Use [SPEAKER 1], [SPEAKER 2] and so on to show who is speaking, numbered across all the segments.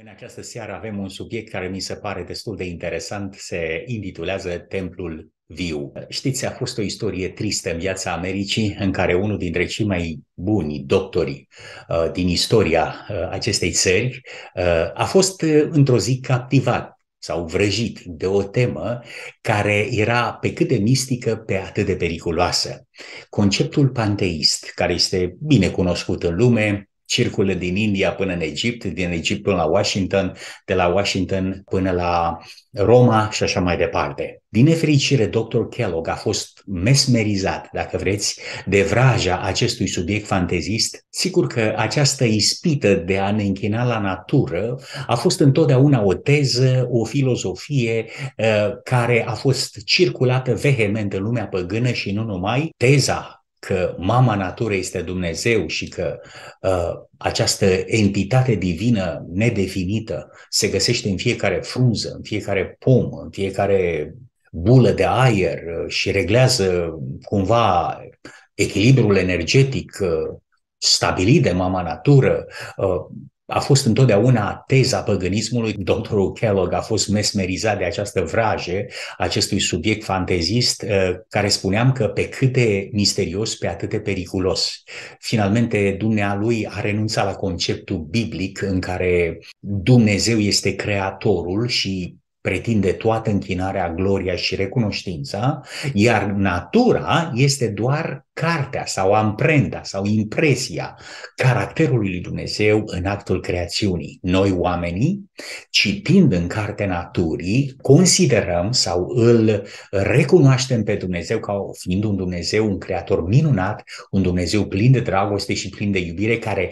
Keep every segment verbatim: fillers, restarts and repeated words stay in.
[SPEAKER 1] În această seară avem un subiect care mi se pare destul de interesant, se intitulează Templul Viu. Știți, a fost o istorie tristă în viața Americii, în care unul dintre cei mai buni doctori uh, din istoria uh, acestei țări uh, a fost uh, într-o zi captivat sau vrăjit de o temă care era pe cât de mistică, pe atât de periculoasă. Conceptul panteist, care este bine cunoscut în lume, circulă din India până în Egipt, din Egipt până la Washington, de la Washington până la Roma și așa mai departe. Din nefericire, doctor Kellogg a fost mesmerizat, dacă vreți, de vraja acestui subiect fantezist. Sigur că această ispită de a ne închina la natură a fost întotdeauna o teză, o filozofie uh, care a fost circulată vehement în lumea păgână și nu numai. Teza că mama natură este Dumnezeu și că uh, această entitate divină nedefinită se găsește în fiecare frunză, în fiecare pom, în fiecare bulă de aer și reglează cumva echilibrul energetic uh, stabilit de mama natură, uh, a fost întotdeauna teza păgânismului. Doctorul Kellogg a fost mesmerizat de această vraje, acestui subiect fantezist, care spuneam că pe cât de misterios, pe atât de periculos. Finalmente, dumnealui a renunțat la conceptul biblic în care Dumnezeu este creatorul și pretinde toată închinarea, gloria și recunoștința, iar natura este doar cartea sau amprenta sau impresia caracterului lui Dumnezeu în actul creațiunii. Noi, oamenii, citind în cartea naturii, considerăm sau îl recunoaștem pe Dumnezeu ca fiind un Dumnezeu, un creator minunat, un Dumnezeu plin de dragoste și plin de iubire, care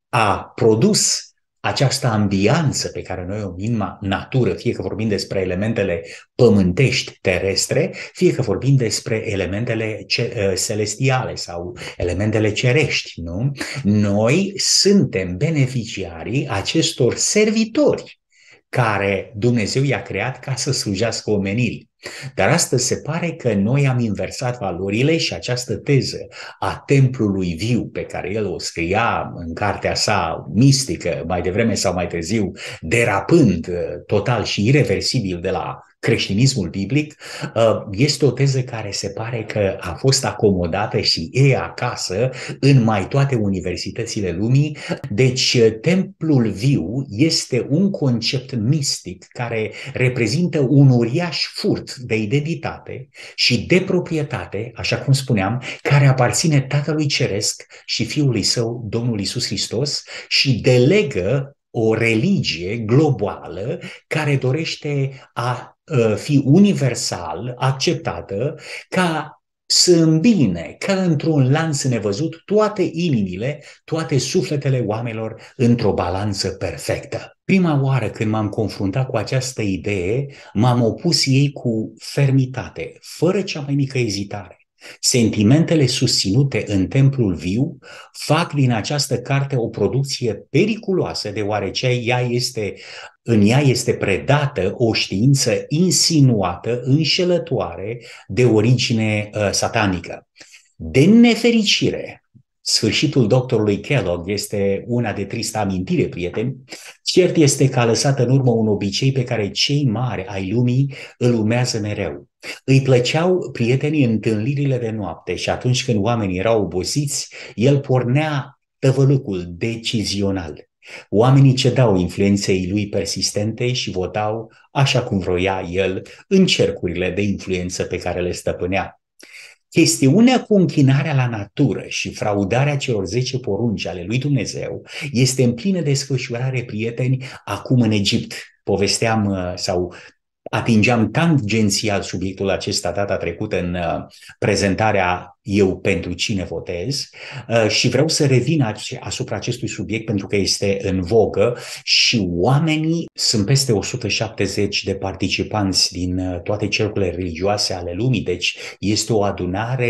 [SPEAKER 1] a produs această ambianță pe care noi o numim natură, fie că vorbim despre elementele pământești terestre, fie că vorbim despre elementele celestiale sau elementele cerești, nu? Noi suntem beneficiarii acestor servitori care Dumnezeu i-a creat ca să slujească omenirii. Dar astăzi se pare că noi am inversat valorile și această teză a templului viu pe care el o scria în cartea sa mistică, mai devreme sau mai târziu, derapând total și irreversibil de la creștinismul biblic, este o teză care se pare că a fost acomodată și e acasă în mai toate universitățile lumii. Deci templul viu este un concept mistic care reprezintă un uriaș furt de identitate și de proprietate, așa cum spuneam, care aparține Tatălui Ceresc și Fiului Său, Domnul Iisus Hristos, și delegă o religie globală care dorește a fi universal acceptată, ca să îmbine, ca într-un lanț nevăzut, toate inimile, toate sufletele oamenilor într-o balanță perfectă. Prima oară când m-am confruntat cu această idee, m-am opus ei cu fermitate, fără cea mai mică ezitare. Sentimentele susținute în templul viu fac din această carte o producție periculoasă, deoarece ea este, în ea este predată o știință insinuată, înșelătoare, de origine uh, satanică. De nefericire, sfârșitul doctorului Kellogg este una de tristă amintire, prieteni. Cert este că a lăsat în urmă un obicei pe care cei mari ai lumii îl urmează mereu. Îi plăceau, prietenii, întâlnirile de noapte și atunci când oamenii erau obosiți, el pornea tăvălâcul decizional. Oamenii cedau influenței lui persistente și votau așa cum vroia el în cercurile de influență pe care le stăpânea. Chestiunea cu închinarea la natură și fraudarea celor zece porunci ale lui Dumnezeu este în plină desfășurare, prieteni, acum în Egipt. Povesteam sau atingeam tangențial subiectul acesta data trecută în prezentarea Eu pentru cine votez și vreau să revin asupra acestui subiect pentru că este în vogă și oamenii, sunt peste o sută șaptezeci de participanți din toate cercurile religioase ale lumii, deci este o adunare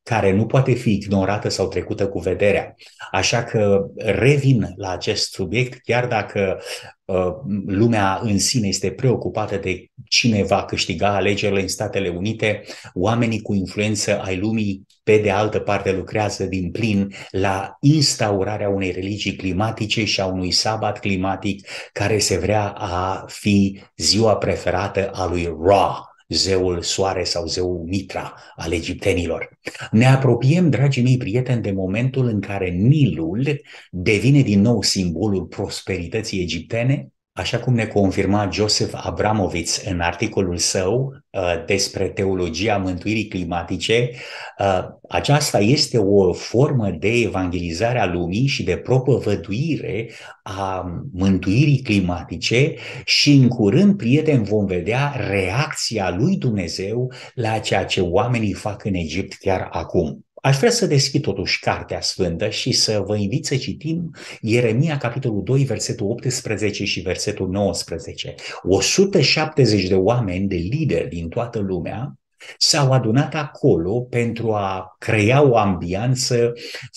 [SPEAKER 1] care nu poate fi ignorată sau trecută cu vederea. Așa că revin la acest subiect, chiar dacă uh, lumea în sine este preocupată de cine va câștiga alegerile în Statele Unite, oamenii cu influență ai lumii, pe de altă parte, lucrează din plin la instaurarea unei religii climatice și a unui sabat climatic care se vrea a fi ziua preferată a lui Ra, zeul soare sau zeul Mitra al egiptenilor. Ne apropiem, dragii mei prieteni, de momentul în care Nilul devine din nou simbolul prosperității egiptene, așa cum ne confirma Joseph Abramovitz în articolul său uh, despre teologia mântuirii climatice. Uh, aceasta este o formă de evangelizare a lumii și de propovăduire a mântuirii climatice și în curând, prieteni, vom vedea reacția lui Dumnezeu la ceea ce oamenii fac în Egipt chiar acum. Aș vrea să deschid totuși Cartea Sfântă și să vă invit să citim Ieremia, capitolul doi, versetul optsprezece și versetul nouăsprezece. o sută șaptezeci de oameni, de lideri din toată lumea, s-au adunat acolo pentru a crea o ambianță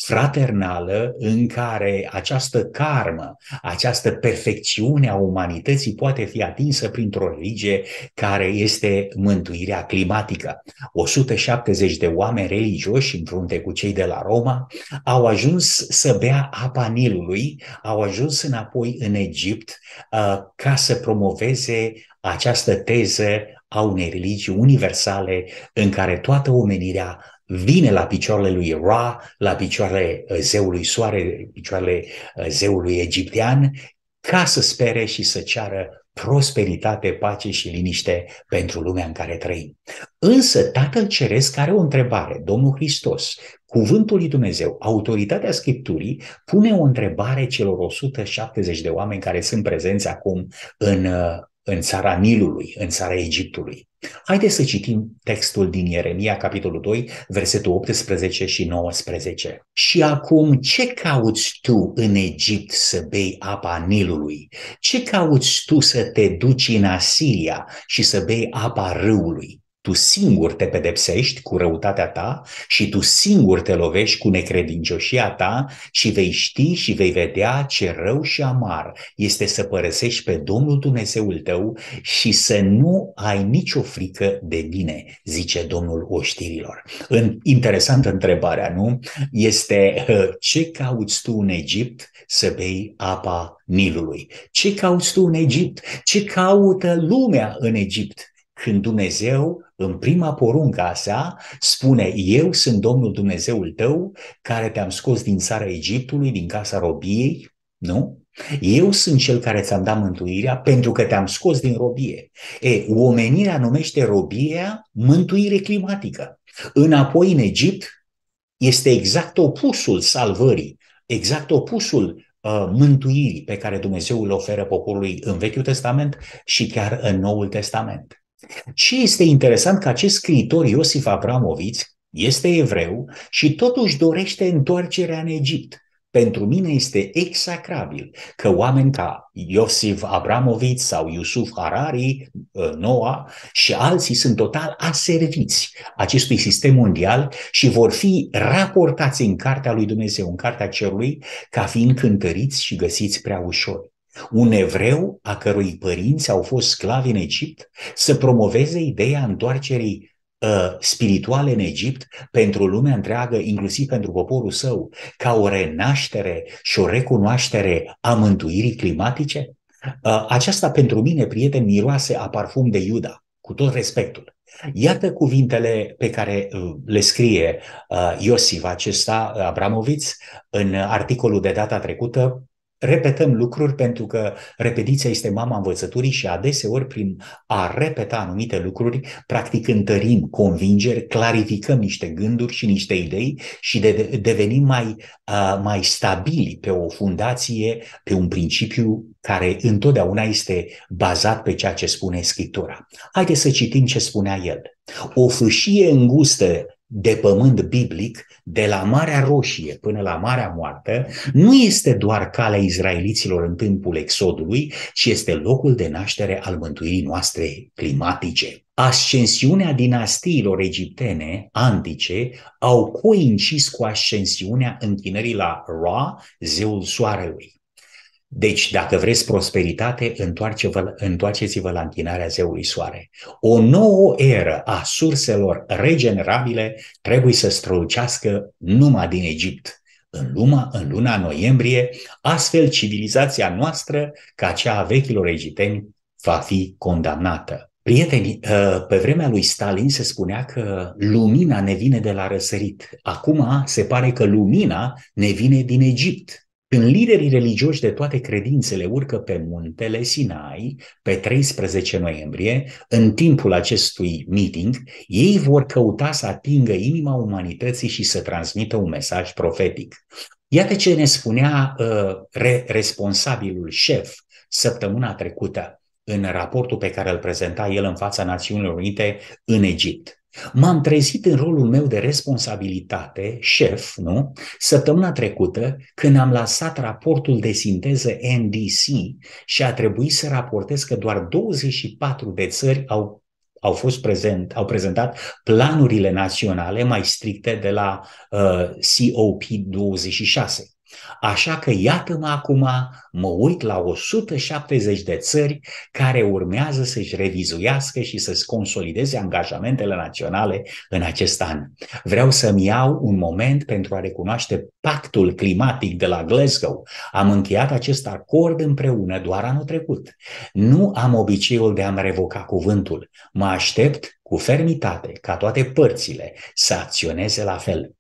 [SPEAKER 1] fraternală în care această karmă, această perfecțiune a umanității poate fi atinsă printr-o religie care este mântuirea climatică. o sută șaptezeci de oameni religioși, în frunte cu cei de la Roma, au ajuns să bea apa Nilului, au ajuns înapoi în Egipt uh, ca să promoveze această teză a unei religii universale în care toată omenirea vine la picioarele lui Ra, la picioarele zeului soare, picioarele zeului egiptean, ca să spere și să ceară prosperitate, pace și liniște pentru lumea în care trăim. Însă Tatăl Ceresc are o întrebare. Domnul Hristos, cuvântul lui Dumnezeu, autoritatea Scripturii, pune o întrebare celor o sută șaptezeci de oameni care sunt prezenți acum în în țara Nilului, în țara Egiptului. Haideți să citim textul din Ieremia, capitolul doi, versetul optsprezece și nouăsprezece. Și acum, ce cauți tu în Egipt să bei apa Nilului? Ce cauți tu să te duci în Asiria și să bei apa râului? Tu singur te pedepsești cu răutatea ta și tu singur te lovești cu necredincioșia ta și vei ști și vei vedea ce rău și amar este să părăsești pe Domnul Dumnezeul tău și să nu ai nicio frică de mine, zice Domnul oștirilor. Interesantă întrebarea, nu? Este ce cauți tu în Egipt să bei apa Nilului? Ce cauți tu în Egipt? Ce caută lumea în Egipt? Când Dumnezeu, în prima poruncă a sa, spune: eu sunt Domnul Dumnezeul tău, care te-am scos din țara Egiptului, din casa robiei, nu? Eu sunt cel care ți-am dat mântuirea pentru că te-am scos din robie. E, omenirea numește robia mântuire climatică. Înapoi în Egipt este exact opusul salvării, exact opusul uh, mântuirii pe care Dumnezeu îl oferă poporului în Vechiul Testament și chiar în Noul Testament. Ce este interesant că acest scriitor Iosif Abramovitz este evreu și totuși dorește întoarcerea în Egipt. Pentru mine este execrabil că oameni ca Iosif Abramovitz sau Yusuf Harari, Noah și alții sunt total aserviți acestui sistem mondial și vor fi raportați în cartea lui Dumnezeu, în cartea cerului, ca fiind cântăriți și găsiți prea ușor. Un evreu a cărui părinți au fost sclavi în Egipt să promoveze ideea întoarcerii uh, spirituale în Egipt pentru lumea întreagă, inclusiv pentru poporul său, ca o renaștere și o recunoaștere a mântuirii climatice? Uh, aceasta pentru mine, prieteni, miroase a parfum de Iuda, cu tot respectul. Iată cuvintele pe care le scrie uh, Iosif acesta, Abramovitz, în articolul de data trecută. Repetăm lucruri pentru că repetiția este mama învățăturii și adeseori prin a repeta anumite lucruri, practic întărim convingeri, clarificăm niște gânduri și niște idei și de, devenim mai, uh, mai stabili pe o fundație, pe un principiu care întotdeauna este bazat pe ceea ce spune Scriptura. Haideți să citim ce spunea el. O fâșie îngustă de pământ biblic, de la Marea Roșie până la Marea Moartă, nu este doar calea izraeliților în timpul Exodului, ci este locul de naștere al mântuirii noastre climatice. Ascensiunea dinastiilor egiptene antice au coincis cu ascensiunea închinării la Ra, zeul soarelui. Deci, dacă vreți prosperitate, întoarce-vă, întoarceți-vă la închinarea zeului soare. O nouă eră a surselor regenerabile trebuie să strălucească numai din Egipt. În luna, în luna noiembrie, astfel civilizația noastră, ca cea a vechilor egipteni, va fi condamnată. Prieteni, pe vremea lui Stalin se spunea că lumina ne vine de la răsărit. Acum se pare că lumina ne vine din Egipt. Când liderii religioși de toate credințele urcă pe muntele Sinai pe treisprezece noiembrie, în timpul acestui meeting, ei vor căuta să atingă inima umanității și să transmită un mesaj profetic. Iată ce ne spunea uh, re- responsabilul șef săptămâna trecută în raportul pe care îl prezenta el în fața Națiunilor Unite în Egipt. M-am trezit în rolul meu de responsabilitate, șef, nu? Săptămâna trecută, când am lansat raportul de sinteză N D C și a trebuit să raportez că doar douăzeci și patru de țări au, au fost prezent, au prezentat planurile naționale mai stricte de la uh, C O P douăzeci și șase. Așa că iată-mă acum, mă uit la o sută șaptezeci de țări care urmează să-și revizuiască și să-și consolideze angajamentele naționale în acest an. Vreau să-mi iau un moment pentru a recunoaște pactul climatic de la Glasgow. Am încheiat acest acord împreună doar anul trecut. Nu am obiceiul de a-mi revoca cuvântul. Mă aștept cu fermitate ca toate părțile să acționeze la fel.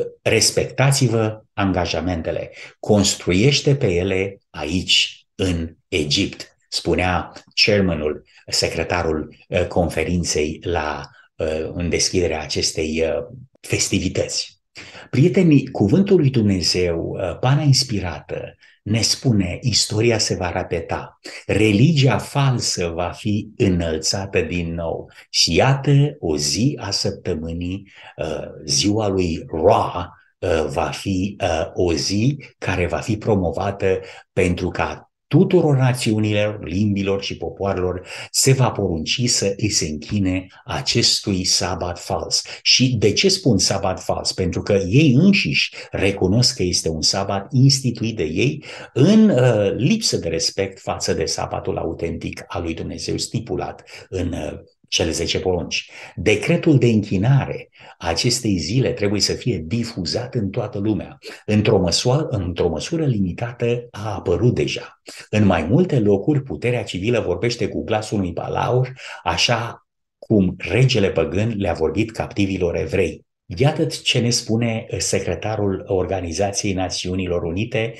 [SPEAKER 1] Respectați-vă angajamentele, construiește pe ele aici, în Egipt, spunea chairmanul, secretarul conferinței la, în deschiderea acestei festivități. Prietenii, cuvântul lui Dumnezeu, pana inspirată, ne spune, istoria se va repeta, religia falsă va fi înălțată din nou. Și iată, o zi a săptămânii, ziua lui Ra, va fi o zi care va fi promovată pentru ca tuturor națiunilor, limbilor și popoarelor se va porunci să îi se închine acestui sabat fals. Și de ce spun sabat fals? Pentru că ei înșiși recunosc că este un sabat instituit de ei în uh, lipsă de respect față de sabatul autentic al lui Dumnezeu stipulat în uh, cele zece porunci. Decretul de închinare a acestei zile trebuie să fie difuzat în toată lumea. Într-o măsură, într-o măsură limitată a apărut deja. În mai multe locuri, puterea civilă vorbește cu glasul unui balaur, așa cum regele păgân le-a vorbit captivilor evrei. Iată ce ne spune secretarul Organizației Națiunilor Unite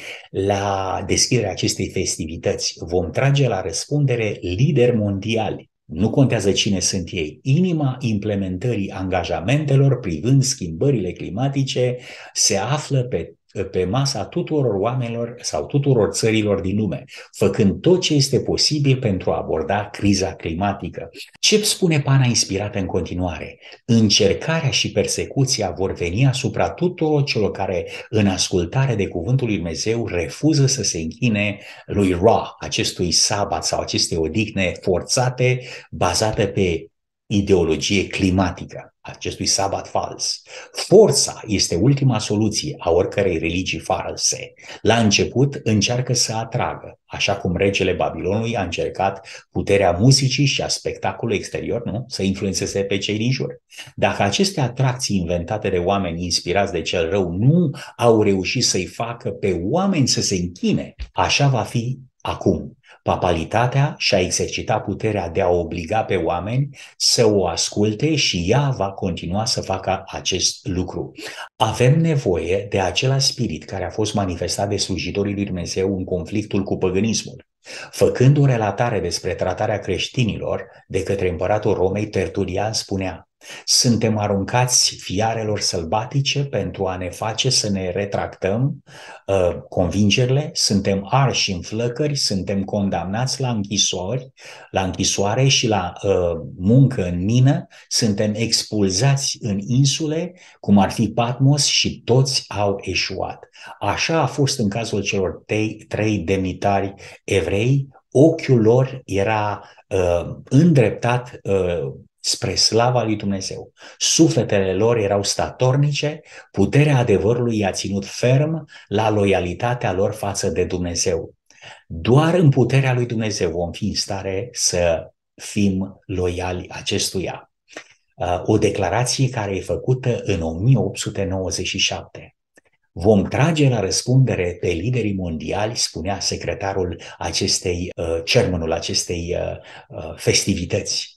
[SPEAKER 1] la deschiderea acestei festivități. Vom trage la răspundere lideri mondiali. Nu contează cine sunt ei. Inima implementării angajamentelor privind schimbările climatice se află pe, pe masa tuturor oamenilor sau tuturor țărilor din lume, făcând tot ce este posibil pentru a aborda criza climatică. Ce spune pana inspirată în continuare? Încercarea și persecuția vor veni asupra tuturor celor care, în ascultare de cuvântul lui Dumnezeu, refuză să se închine lui Ra, acestui sabat sau aceste odihne forțate, bazate pe ideologie climatică, acestui sabat fals. Forța este ultima soluție a oricărei religii false. La început încearcă să atragă, așa cum regele Babilonului a încercat puterea muzicii și a spectacolului exterior, nu? Să influențeze pe cei din jur. Dacă aceste atracții inventate de oameni inspirați de cel rău nu au reușit să-i facă pe oameni să se închine, așa va fi acum. Papalitatea și-a exercitat puterea de a obliga pe oameni să o asculte și ea va continua să facă acest lucru. Avem nevoie de același spirit care a fost manifestat de slujitorii lui Dumnezeu în conflictul cu păgânismul. Făcând o relatare despre tratarea creștinilor de către împăratul Romei, Tertulian spunea: Suntem aruncați fiarelor sălbatice pentru a ne face să ne retractăm uh, convingerile, suntem arși în flăcări, suntem condamnați la închisori, la închisoare și la uh, muncă în mină, suntem expulzați în insule, cum ar fi Patmos, și toți au eșuat. Așa a fost în cazul celor trei, trei demnitari evrei. Ochiul lor era uh, îndreptat uh, spre slava lui Dumnezeu. Sufletele lor erau statornice, puterea adevărului i-a ținut ferm la loialitatea lor față de Dumnezeu. Doar în puterea lui Dumnezeu vom fi în stare să fim loiali acestuia. O declarație care e făcută în o mie opt sute nouăzeci și șapte. Vom trage la răspundere pe liderii mondiali, spunea secretarul acestei, uh, chairmanul acestei uh, uh, festivități.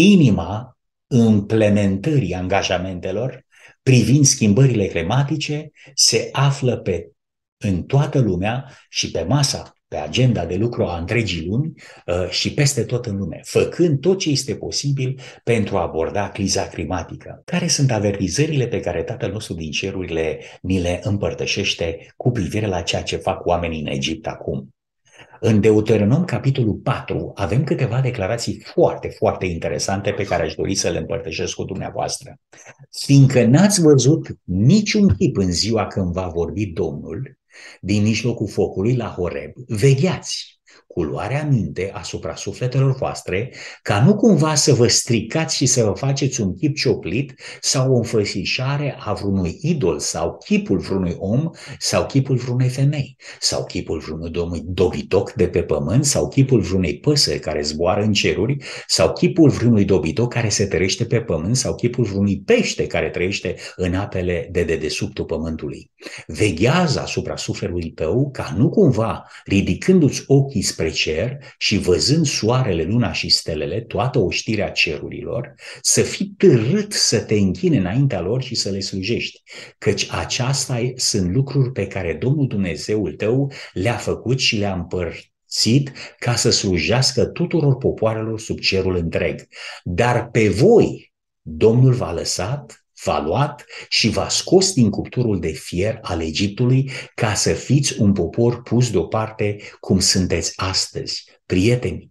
[SPEAKER 1] Inima implementării angajamentelor privind schimbările climatice se află pe, în toată lumea și pe masa, pe agenda de lucru a întregii lumi uh, și peste tot în lume, făcând tot ce este posibil pentru a aborda criza climatică. Care sunt avertizările pe care Tatăl nostru din cerurile ni le împărtășește cu privire la ceea ce fac oamenii în Egipt acum? În Deuteronom, capitolul patru, avem câteva declarații foarte, foarte interesante pe care aș dori să le împărtășesc cu dumneavoastră. Fiindcă n-ați văzut niciun chip în ziua când va vorbi Domnul din mijlocul focului la Horeb, vegheați cu luarea minte asupra sufletelor voastre, ca nu cumva să vă stricați și să vă faceți un chip cioplit sau o înfățișare a vreunui idol sau chipul vreunui om sau chipul vreunei femei sau chipul vreunui dobitoc de pe pământ sau chipul vreunei păsări care zboară în ceruri sau chipul vreunui dobitoc care se tărește pe pământ sau chipul vreunui pește care trăiește în apele de dedesubtul pământului. Veghează asupra sufletului tău ca nu cumva, ridicându-ți ochii spre cer și văzând soarele, luna și stelele, toată oștirea cerurilor, să fii târât să te închini înaintea lor și să le slujești, căci aceasta sunt lucruri pe care Domnul Dumnezeul tău le-a făcut și le-a împărțit ca să slujească tuturor popoarelor sub cerul întreg. Dar pe voi Domnul v-a lăsat, v-a luat și v-a scos din cuptorul de fier al Egiptului ca să fiți un popor pus deoparte cum sunteți astăzi. Prieteni,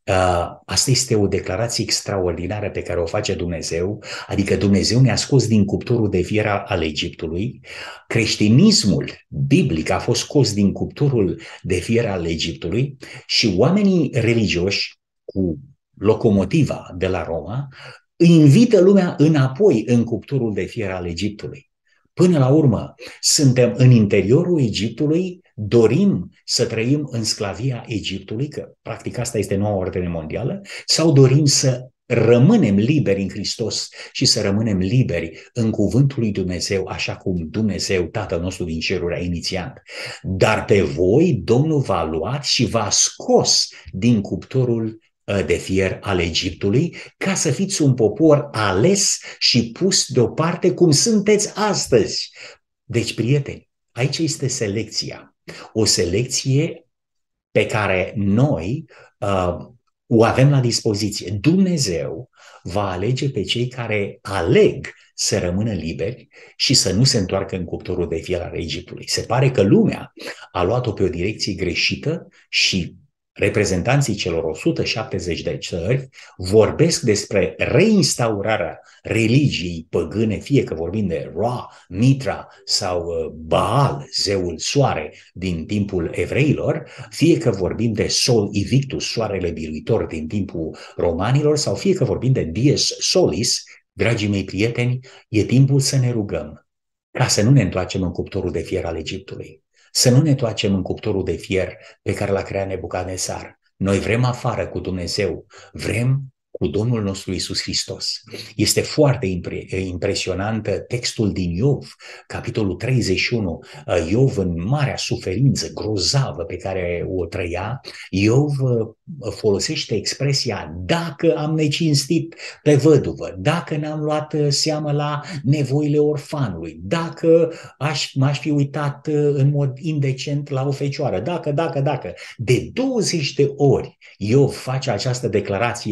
[SPEAKER 1] asta este o declarație extraordinară pe care o face Dumnezeu, adică Dumnezeu ne-a scos din cuptorul de fier al Egiptului. Creștinismul biblic a fost scos din cuptorul de fier al Egiptului și oamenii religioși cu locomotiva de la Roma invită lumea înapoi în cuptorul de fier al Egiptului. Până la urmă, suntem în interiorul Egiptului, dorim să trăim în sclavia Egiptului, că practic asta este noua ordine mondială, sau dorim să rămânem liberi în Hristos și să rămânem liberi în cuvântul lui Dumnezeu, așa cum Dumnezeu, Tatăl nostru din ceruri, a inițiat. Dar pe voi Domnul v-a luat și v-a scos din cuptorul de fier al Egiptului, ca să fiți un popor ales și pus deoparte cum sunteți astăzi. Deci, prieteni, aici este selecția. O selecție pe care noi uh, o avem la dispoziție. Dumnezeu va alege pe cei care aleg să rămână liberi și să nu se întoarcă în cuptorul de fier al Egiptului. Se pare că lumea a luat-o pe o direcție greșită și reprezentanții celor o sută șaptezeci de țări vorbesc despre reinstaurarea religiei păgâne, fie că vorbim de Ra, Mitra sau Baal, zeul soare din timpul evreilor, fie că vorbim de Sol Invictus, soarele biruitor din timpul romanilor, sau fie că vorbim de Dies Solis. Dragii mei prieteni, e timpul să ne rugăm ca să nu ne întoarcem în cuptorul de fier al Egiptului. Să nu ne întoarcem în cuptorul de fier pe care l-a creat Nebucadnețar. Noi vrem afară cu Dumnezeu, vrem cu Domnul nostru Iisus Hristos. Este foarte impre- impresionant textul din Iov, capitolul treizeci și unu. Iov, în marea suferință grozavă pe care o trăia, Iov folosește expresia: dacă am necinstit pe văduvă, dacă n-am luat seamă la nevoile orfanului, dacă aș, m-aș fi uitat în mod indecent la o fecioară, dacă, dacă, dacă. De douăzeci de ori Iov face această declarație, revin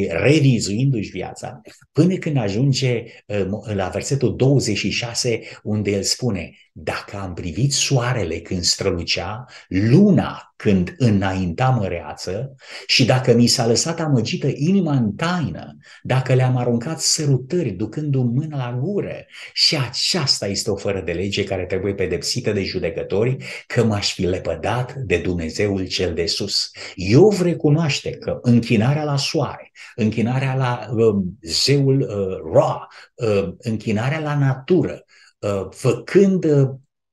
[SPEAKER 1] bizuindu-și viața, până când ajunge la versetul douăzeci și șase, unde el spune: dacă am privit soarele când strălucea, luna când înainta măreață, și dacă mi s-a lăsat amăgită inima în taină, dacă le-am aruncat sărutări ducându-mi mâna la gură, și aceasta este o fără de lege care trebuie pedepsită de judecători, că m-aș fi lepădat de Dumnezeul cel de sus. Iov recunoaște că închinarea la soare, închinarea la uh, zeul uh, Ra, uh, închinarea la natură, uh, făcând uh,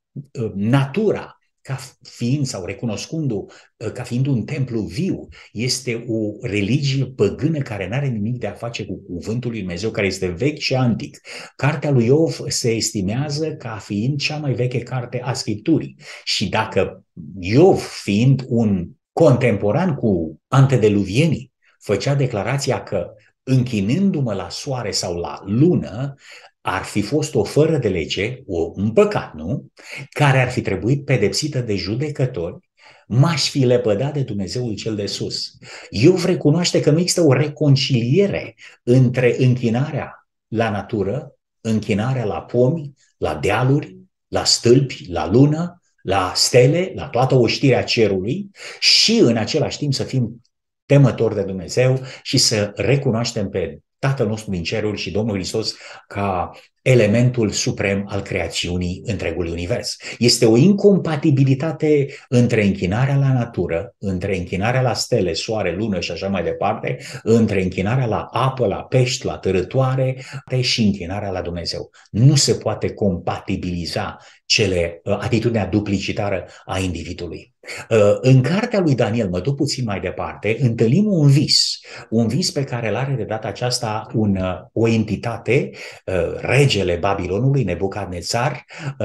[SPEAKER 1] natura ca fiind sau recunoscându ca fiind un templu viu, este o religie păgână care nu are nimic de a face cu cuvântul lui Dumnezeu, care este vechi și antic. Cartea lui Iov se estimează ca fiind cea mai veche carte a Scripturii. Și dacă Iov, fiind un contemporan cu antediluvienii, făcea declarația că închinându-mă la soare sau la lună, ar fi fost o fără de lege, o, un păcat, nu? Care ar fi trebuit pedepsită de judecători, m-aș fi lepădat de Dumnezeul cel de sus. Iov recunoaște că nu există o reconciliere între închinarea la natură, închinarea la pomi, la dealuri, la stâlpi, la lună, la stele, la toată oștirea cerului, și în același timp să fim temători de Dumnezeu și să recunoaștem pe Tatăl nostru din ceruri și Domnul Hristos ca elementul suprem al creațiunii întregului univers. Este o incompatibilitate între închinarea la natură, între închinarea la stele, soare, lună și așa mai departe, între închinarea la apă, la pești, la târătoare și închinarea la Dumnezeu. Nu se poate compatibiliza cele, atitudinea duplicitară a individului. În cartea lui Daniel, mă duc puțin mai departe, întâlnim un vis, un vis pe care îl are de data aceasta un, o entitate, regele Babilonului, Nebucadnețar,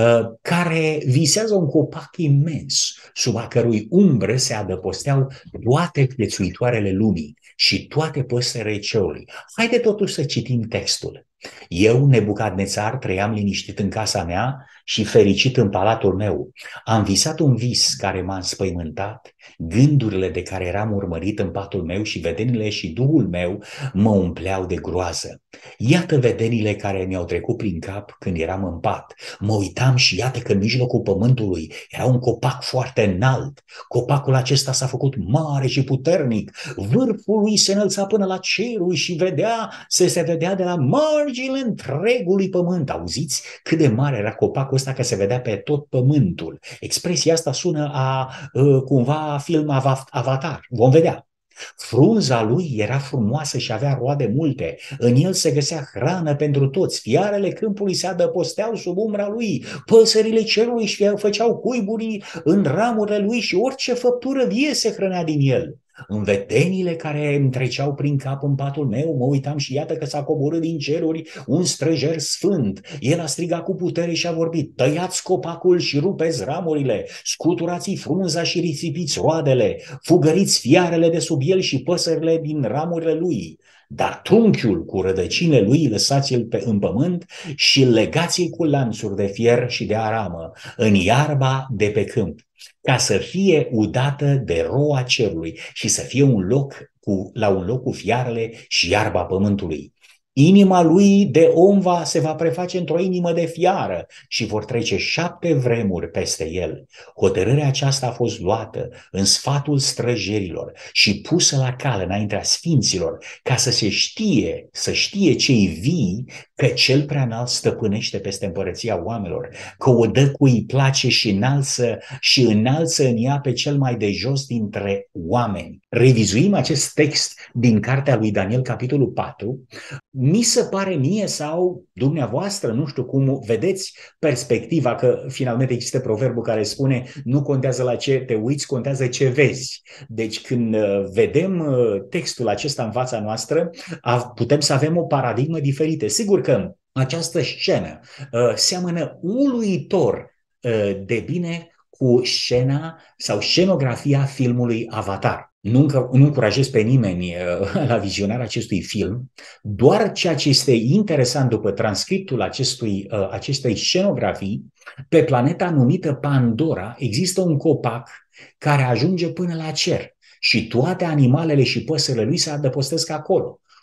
[SPEAKER 1] care visează un copac imens, sub a cărui umbră se adăposteau toate viețuitoarele lumii și toate păsările cerului. Haide totuși să citim textul. Eu, Nebucadnețar, trăiam liniștit în casa mea și fericit în palatul meu. Am visat un vis care m-a înspăimântat, gândurile de care eram urmărit în patul meu și vedenile și duhul meu mă umpleau de groază. Iată vedenile care mi-au trecut prin cap când eram în pat. Mă uitam și iată că în mijlocul pământului era un copac foarte înalt. Copacul acesta s-a făcut mare și puternic. Vârful lui se înălța până la cerul și vedea, se, se vedea de la marginile întregului pământ. Auziți cât de mare era copacul ăsta, că se vedea pe tot pământul. Expresia asta sună a cumva film Avatar. Vom vedea. Frunza lui era frumoasă și avea roade multe. În el se găsea hrană pentru toți. Fiarele câmpului se adăposteau sub umbra lui. Păsările cerului își făceau cuiburi în ramurile lui și orice făptură vie se hrănea din el. În vedenile care îmi treceau prin cap în patul meu, mă uitam și iată că s-a coborât din ceruri un străjer sfânt. El a strigat cu putere și a vorbit: tăiați copacul și rupeți ramurile, scuturați frunza și risipiți roadele, fugăriți fiarele de sub el și păsările din ramurile lui. Dar trunchiul cu rădăcinile lui lăsați-l pe în pământ și legați-l cu lanțuri de fier și de aramă în iarba de pe câmp, ca să fie udată de roa cerului și să fie un loc cu, la un loc cu fiarele și iarba pământului. Inima lui de om va, se va preface într-o inimă de fiară și vor trece șapte vremuri peste el. Hotărârea aceasta a fost luată în sfatul străjerilor și pusă la cale înaintea sfinților, ca să se știe, să știe cei vii, că cel prea înalt stăpânește peste împărăția oamenilor, că o dă cui îi place și înalță și înalță în ea pe cel mai de jos dintre oameni. Revizuim acest text din cartea lui Daniel, capitolul patru. Mi se pare mie, sau dumneavoastră, nu știu cum vedeți perspectiva, că finalmente există proverbul care spune: nu contează la ce te uiți, contează ce vezi. Deci când vedem textul acesta în fața noastră, putem să avem o paradigmă diferită. Sigur că această scenă uh, seamănă uluitor uh, de bine cu scena sau scenografia filmului Avatar. Nu, nu încurajez pe nimeni uh, la vizionarea acestui film, doar ceea ce este interesant după transcriptul acestui, uh, acestei scenografii, pe planeta numită Pandora există un copac care ajunge până la cer și toate animalele și păsările lui se adăpostesc acolo.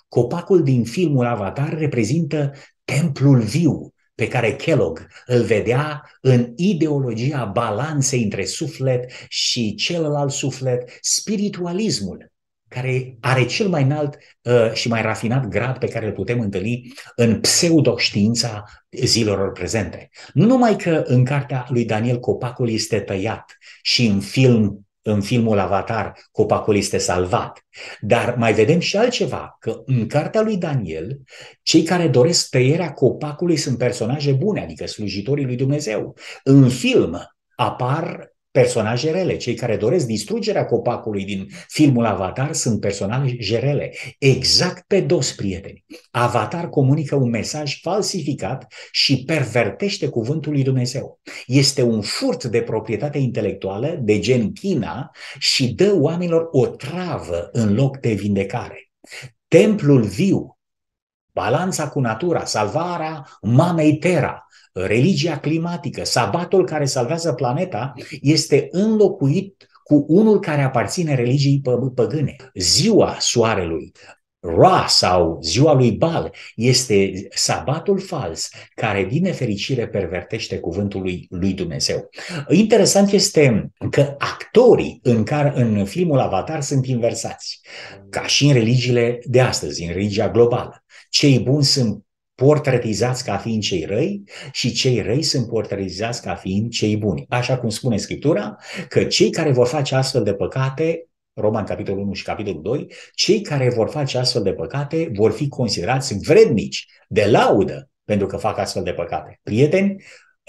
[SPEAKER 1] Copacul din filmul Avatar reprezintă templul viu pe care Kellogg îl vedea în ideologia balanței între suflet și celălalt suflet, spiritualismul, care are cel mai înalt uh, și mai rafinat grad pe care îl putem întâlni în pseudoștiința zilelor prezente. Nu numai că în cartea lui Daniel copacul este tăiat și în film în filmul Avatar copacul este salvat, dar mai vedem și altceva, că în cartea lui Daniel, cei care doresc tăierea copacului sunt personaje bune, adică slujitorii lui Dumnezeu. În film apar personaje rele. Cei care doresc distrugerea copacului din filmul Avatar sunt personaje rele. Exact pe dos, prieteni. Avatar comunică un mesaj falsificat și pervertește cuvântul lui Dumnezeu. Este un furt de proprietate intelectuală de gen China și dă oamenilor o travă în loc de vindecare. Templul viu, balanța cu natura, salvarea mamei Terra, religia climatică, sabatul care salvează planeta, este înlocuit cu unul care aparține religiei păgâne. Ziua soarelui, Ra sau ziua lui Baal, este sabatul fals care din nefericire pervertește cuvântul lui, lui Dumnezeu. Interesant este că actorii în, care, în filmul Avatar sunt inversați, ca și în religiile de astăzi, în religia globală. Cei buni sunt portretizați ca fiind cei răi și cei răi sunt portretizați ca fiind cei buni. Așa cum spune Scriptura, că cei care vor face astfel de păcate, Roman capitolul unu și capitolul doi, cei care vor face astfel de păcate vor fi considerați vrednici de laudă pentru că fac astfel de păcate. Prieteni,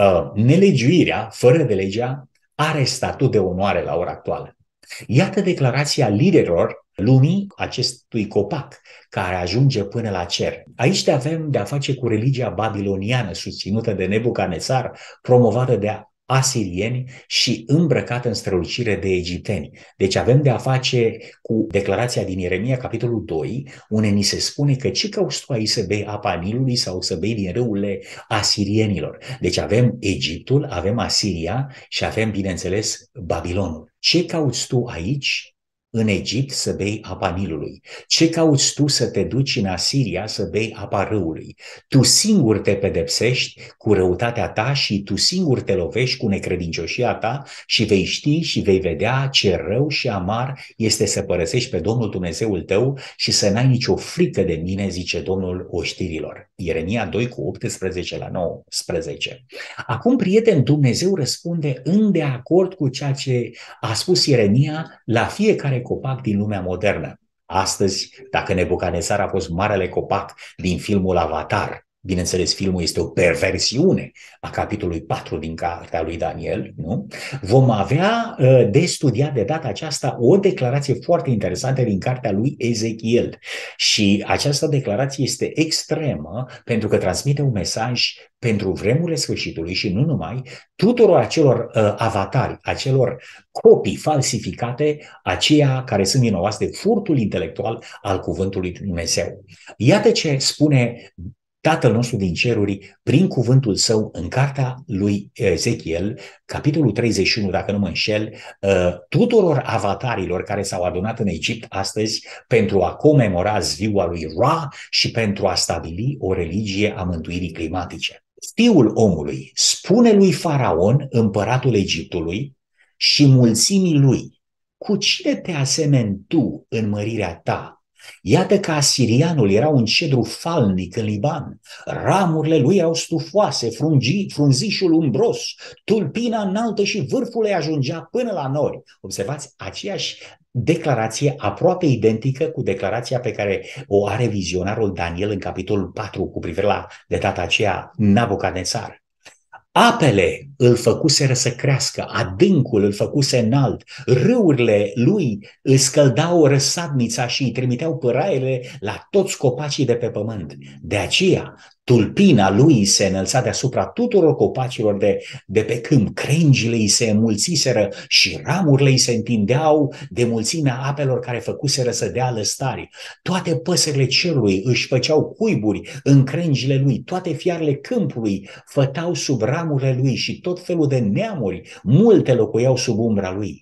[SPEAKER 1] nelegiuirea fără de legea are statut de onoare la ora actuală. Iată declarația liderilor lumii acestui copac care ajunge până la cer. Aici avem de a face cu religia babiloniană susținută de Nebucanețar, promovată de asirieni și îmbrăcată în strălucire de egipteni. Deci avem de a face cu declarația din Ieremia, capitolul doi, unde ni se spune că ce cauți tu aici să bei apa Nilului sau să bei din râurile asirienilor. Deci avem Egiptul, avem Asiria și avem, bineînțeles, Babilonul. Ce cauți tu aici în Egipt să bei apa Nilului? Ce cauți tu să te duci în Asiria să bei apa râului? Tu singur te pedepsești cu răutatea ta și tu singur te lovești cu necredincioșia ta și vei ști și vei vedea ce rău și amar este să părăsești pe Domnul Dumnezeul tău și să n-ai nicio frică de mine, zice Domnul oștirilor. Ieremia doi cu optsprezece la nouăsprezece. Acum, prieteni, Dumnezeu răspunde în de acord cu ceea ce a spus Ieremia la fiecare copac din lumea modernă. Astăzi, dacă Nebucanețar a fost marele copac din filmul Avatar, bineînțeles, filmul este o perversiune a capitolului patru din cartea lui Daniel, nu? Vom avea de studiat de data aceasta o declarație foarte interesantă din cartea lui Ezechiel. Și această declarație este extremă pentru că transmite un mesaj pentru vremurile sfârșitului și nu numai, tuturor acelor uh, avatari, acelor copii falsificate, aceia care sunt vinovați de furtul intelectual al cuvântului Dumnezeu. Iată ce spune Tatăl nostru din ceruri, prin cuvântul său, în cartea lui Ezechiel, capitolul treizeci și unu, dacă nu mă înșel, tuturor avatarilor care s-au adunat în Egipt astăzi pentru a comemora ziua lui Ra și pentru a stabili o religie a mântuirii climatice. Fiul omului spune lui Faraon, împăratul Egiptului, și mulțimii lui: cu cine te asemeni tu în mărirea ta? Iată că asirianul era un cedru falnic în Liban, ramurile lui erau stufoase, frungi, frunzișul umbros, tulpina înaltă și vârful ei ajungea până la nori. Observați aceeași declarație aproape identică cu declarația pe care o are vizionarul Daniel în capitolul patru cu privire la, de data aceea, Nabucanețar. Apele îl făcuseră să crească, adâncul îl făcuse înalt, râurile lui îi scăldau răsadnița și îi trimiteau pâraiele la toți copacii de pe pământ. De aceea, tulpina lui se înălța deasupra tuturor copacilor de, de pe câmp, crengile îi se înmulțiseră și ramurile îi se întindeau de mulțimea apelor care făcuseră să dea lăstari. Toate păsările cerului își făceau cuiburi în crengile lui, toate fiarele câmpului fătau sub ramurile lui și tot felul de neamuri, multe locuiau sub umbra lui.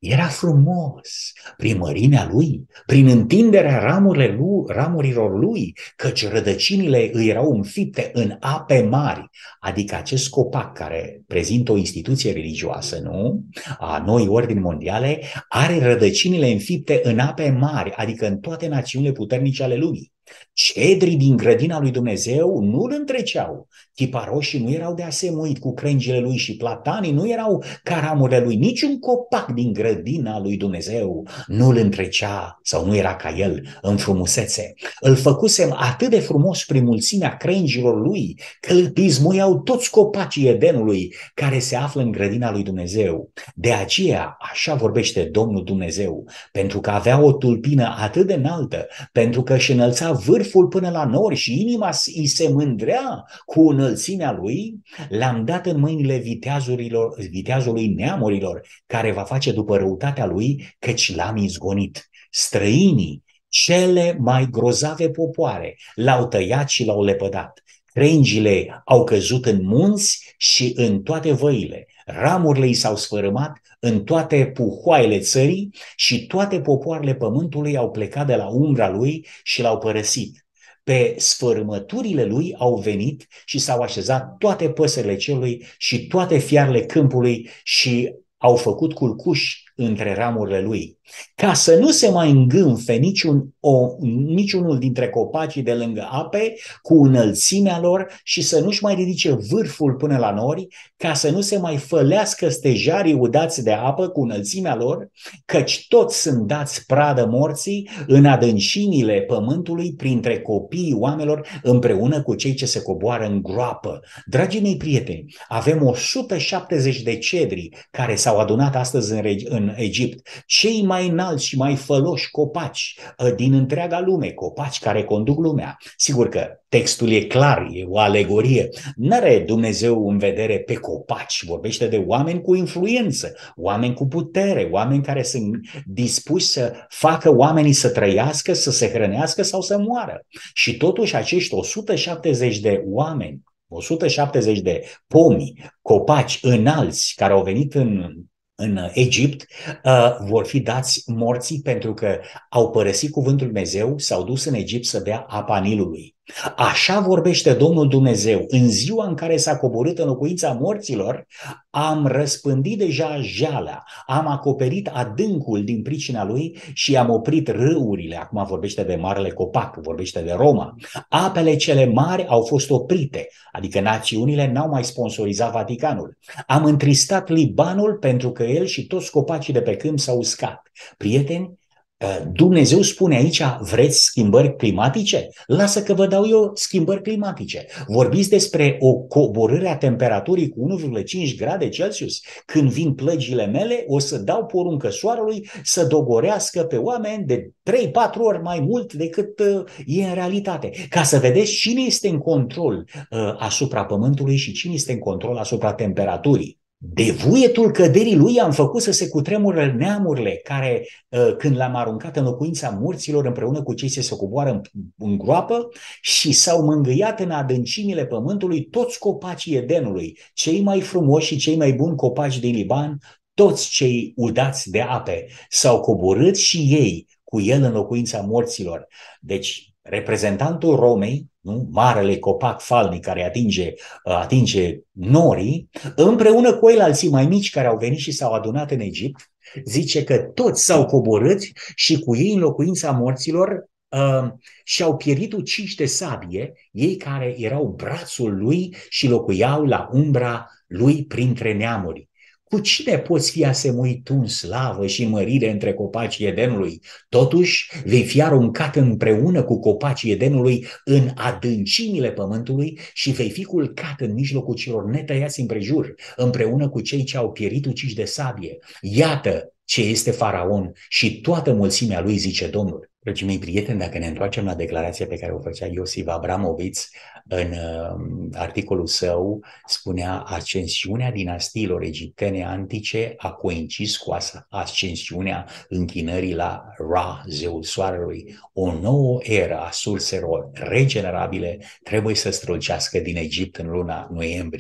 [SPEAKER 1] Era frumos prin mărimea lui, prin întinderea ramurile lui, ramurilor lui, căci rădăcinile îi erau înfipte în ape mari, adică acest copac care prezintă o instituție religioasă, nu? A noi ordini mondiale, are rădăcinile înfipte în ape mari, adică în toate națiunile puternice ale lumii. Cedrii din grădina lui Dumnezeu nu îl întreceau. Chiparoșii nu erau de asemuit cu crengile lui și platanii nu erau ca ramurile lui. Niciun copac din grădina lui Dumnezeu nu îl întrecea sau nu era ca el în frumusețe. Îl făcusem atât de frumos prin mulțimea crengilor lui că îl pismuiau toți copacii Edenului care se află în grădina lui Dumnezeu. De aceea, așa vorbește Domnul Dumnezeu, pentru că avea o tulpină atât de înaltă, pentru că își înălța vârful până la nori și inima îi se mândrea cu înălțimea lui, l-am dat în mâinile viteazurilor, viteazului neamurilor, care va face după răutatea lui, căci l-am izgonit. Străinii, cele mai grozave popoare, l-au tăiat și l-au lepădat. Crengile au căzut în munți și în toate văile. Ramurile i s-au sfărâmat în toate puhoaiele țării și toate popoarele pământului au plecat de la umbra lui și l-au părăsit. Pe sfărâmăturile lui au venit și s-au așezat toate păsările cerului și toate fiarele câmpului și au făcut culcuși între ramurile lui, ca să nu se mai îngânfe niciun, o, niciunul dintre copacii de lângă ape cu înălțimea lor și să nu-și mai ridice vârful până la nori, ca să nu se mai fălească stejarii udați de apă cu înălțimea lor, căci toți sunt dați pradă morții în adâncimile pământului printre copiii oamenilor împreună cu cei ce se coboară în groapă. Dragii mei prieteni, avem o sută șaptezeci de cedri care s-au adunat astăzi în, în Egipt, cei mai înalți și mai făloși copaci din întreaga lume, copaci care conduc lumea. Sigur că textul e clar, e o alegorie. N-are Dumnezeu în vedere pe copaci, vorbește de oameni cu influență, oameni cu putere, oameni care sunt dispuși să facă oamenii să trăiască, să se hrănească sau să moară. Și totuși acești o sută șaptezeci de oameni, o sută șaptezeci de pomi, copaci înalți care au venit în în Egipt, uh, vor fi dați morții pentru că au părăsit cuvântul Dumnezeu, s-au dus în Egipt să bea apa Nilului. Așa vorbește Domnul Dumnezeu. În ziua în care s-a coborât în locuința morților, am răspândit deja jalea, am acoperit adâncul din pricina lui și am oprit râurile. Acum vorbește de marele copac, vorbește de Roma. Apele cele mari au fost oprite, adică națiunile n-au mai sponsorizat Vaticanul. Am întristat Libanul pentru că el și toți copacii de pe câmp s-au uscat. Prieteni, Dumnezeu spune aici, vreți schimbări climatice? Lasă că vă dau eu schimbări climatice. Vorbiți despre o coborâre a temperaturii cu unu virgulă cinci grade Celsius. Când vin plăgile mele, o să dau poruncă soarelui să dogorească pe oameni de trei patru ori mai mult decât e în realitate. Ca să vedeți cine este în control asupra pământului și cine este în control asupra temperaturii. De vuietul căderii lui am făcut să se cutremure neamurile care, când l-am aruncat în locuința morților împreună cu cei ce se coboară în, în groapă, și s-au mângâiat în adâncimile pământului toți copacii Edenului, cei mai frumoși și cei mai buni copaci din Liban, toți cei udați de ape, s-au coborât și ei cu el în locuința morților. Deci, reprezentantul Romei, nu? Marele copac falnic care atinge, atinge norii, împreună cu alții mai mici care au venit și s-au adunat în Egipt, zice că toți s-au coborât și cu ei în locuința morților uh, și-au pierit uciși de sabie, ei care erau brațul lui și locuiau la umbra lui printre neamuri. Cu cine poți fi asemuit tu în slavă și în mărire între copacii Edenului? Totuși vei fi aruncat împreună cu copacii Edenului în adâncimile pământului și vei fi culcat în mijlocul celor netăiați împrejur, împreună cu cei ce au pierit uciși de sabie. Iată ce este Faraon și toată mulțimea lui, zice Domnul. Dragii mei prieteni, dacă ne întoarcem la declarația pe care o făcea Iosif Abramoviț în uh, articolul său, spunea: ascensiunea dinastiilor egiptene antice a coincis cu ascensiunea închinării la Ra, zeul soarelui. O nouă eră a surselor regenerabile trebuie să strălucească din Egipt în luna noiembrie.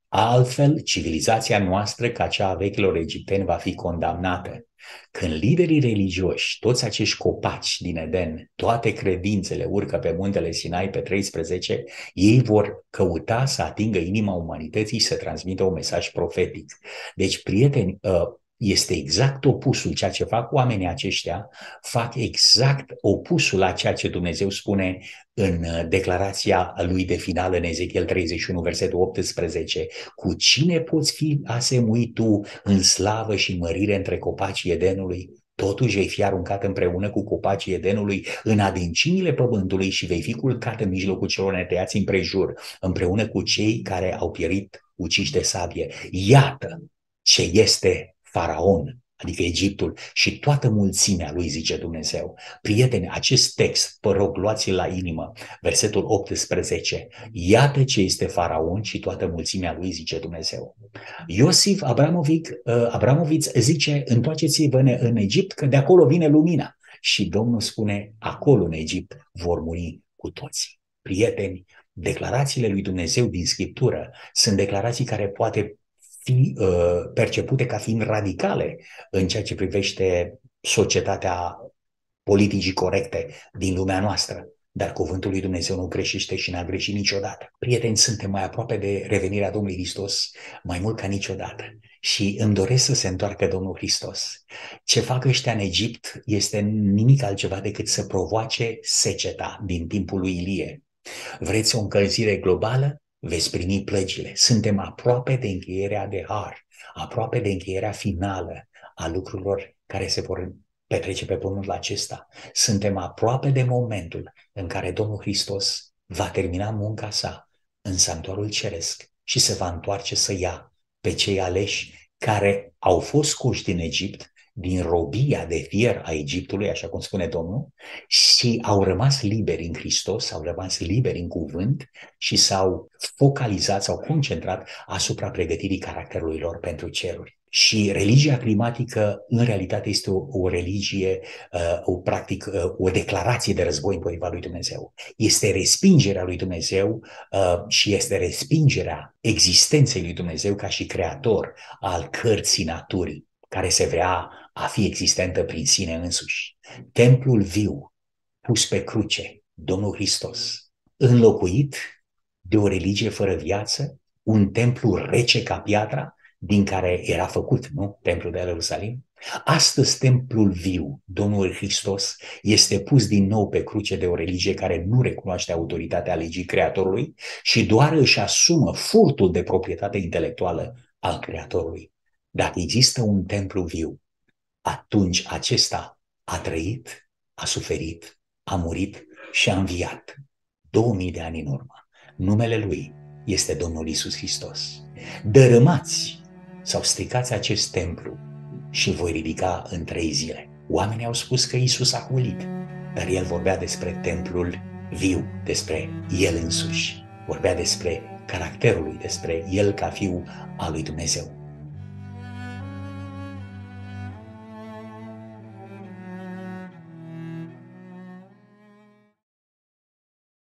[SPEAKER 1] Altfel, civilizația noastră, ca cea a vechilor egipteni, va fi condamnată. Când liderii religioși, toți acești copaci din Eden, toate credințele urcă pe muntele Sinai pe treisprezece, ei vor căuta să atingă inima umanității și să transmită un mesaj profetic. Deci, prieteni, este exact opusul. Ceea ce fac oamenii aceștia, fac exact opusul la ceea ce Dumnezeu spune în declarația lui de final în Ezechiel treizeci și unu, versetul optsprezece. Cu cine poți fi asemuit tu în slavă și mărire între copacii Edenului? Totuși vei fi aruncat împreună cu copacii Edenului în adâncimile pământului și vei fi culcat în mijlocul celor netăiați împrejur, împreună cu cei care au pierit uciși de sabie. Iată ce este Faraon, adică Egiptul, și toată mulțimea lui, zice Dumnezeu. Prieteni, acest text, vă rog, luați-l la inimă, versetul optsprezece. Iată ce este Faraon și toată mulțimea lui, zice Dumnezeu. Iosif Abramovic, Abramovic zice, întoarceți-vă în Egipt, că de acolo vine lumina. Și Domnul spune, acolo în Egipt vor muri cu toții. Prieteni, declarațiile lui Dumnezeu din Scriptură sunt declarații care poate fi uh, percepute ca fiind radicale în ceea ce privește societatea politicii corecte din lumea noastră. Dar cuvântul lui Dumnezeu nu greșește și n-a greșit niciodată. Prieteni, suntem mai aproape de revenirea Domnului Hristos mai mult ca niciodată. Și îmi doresc să se întoarcă Domnul Hristos. Ce fac ăștia în Egipt este nimic altceva decât să provoace seceta din timpul lui Ilie. Vreți o încălzire globală? Veți primi plăgile. Suntem aproape de încheierea de har, aproape de încheierea finală a lucrurilor care se vor petrece pe pământul acesta. Suntem aproape de momentul în care Domnul Hristos va termina munca sa în sanctuarul ceresc și se va întoarce să ia pe cei aleși care au fost scoși din Egipt, din robia de fier a Egiptului, așa cum spune Domnul, și au rămas liberi în Hristos, au rămas liberi în cuvânt și s-au focalizat, s-au concentrat asupra pregătirii caracterului lor pentru ceruri. Și religia climatică, în realitate, este o, o religie, uh, o practic, uh, o declarație de război împotriva lui Dumnezeu. Este respingerea lui Dumnezeu uh, și este respingerea existenței lui Dumnezeu ca și creator al cărții naturii, care se vrea a fi existentă prin sine însuși. Templul viu, pus pe cruce, Domnul Hristos, înlocuit de o religie fără viață, un templu rece ca piatra, din care era făcut, nu? Templul de la Ierusalim. Astăzi templul viu, Domnul Hristos, este pus din nou pe cruce de o religie care nu recunoaște autoritatea legii Creatorului și doar își asumă furtul de proprietate intelectuală al Creatorului. Dacă există un templu viu, atunci acesta a trăit, a suferit, a murit și a înviat. Două mii de ani în urmă. Numele Lui este Domnul Iisus Hristos. Dărâmați sau stricați acest templu și voi ridica în trei zile. Oamenii au spus că Iisus a hulit, dar El vorbea despre templul viu, despre El însuși. Vorbea despre caracterul Lui, despre El ca Fiu al lui Dumnezeu.